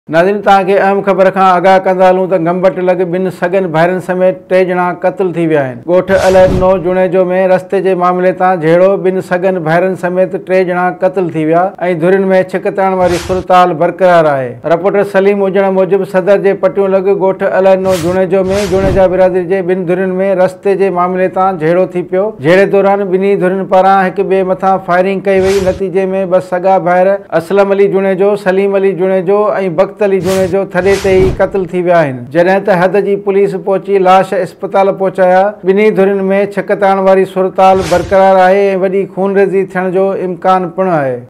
नाज़रीन, तव्हांखे अहम ख़बर खां आगाह कंदा हलूं त गंबट लॻ ॿिनि सगन भाइरनि समेत 3 ॼणा क़त्ल थी विया आहिनि। ॻोठ अलहनो जुणेजो में रस्ते जे मामले तां झेड़ो ॿिनि सगन भाइरनि समेत 3 ॼणा क़त्ल थी विया ऐं धुरियुनि में छिकताइण वारी सुरताल बरक़रार आहे। रिपोर्टर सलीम हुजण मूजिबि सदर जे पटियूं लॻ ॻोठ अलहनो जुणेजो में जुणेजा बिरादरी जे ॿिनि धुरियुनि में रस्ते जे मामले तां झेड़ो थी पियो। झेड़े दौरान ॿिन्ही धुरियुनि पारां हिक ॿिए मथां फायरिंग कई वई। नतीजे में 2 सगा भाइर असलम अली जुणेजो, सलीम अली जुणेजो ऐं बख़्त अली जुणेजो थॾे ते ई क़त्ल थी विया आहिनि। जॾहिं त हद जी पुलिस पहुची लाश इस्पताल पहुचाया। ॿिन्ही धुरियुनि में छिकताइण वारी सुरताल बरक़रार आहे ऐं वॾी खूनरेज़ी थियण जो इम्कान पिणु आहे।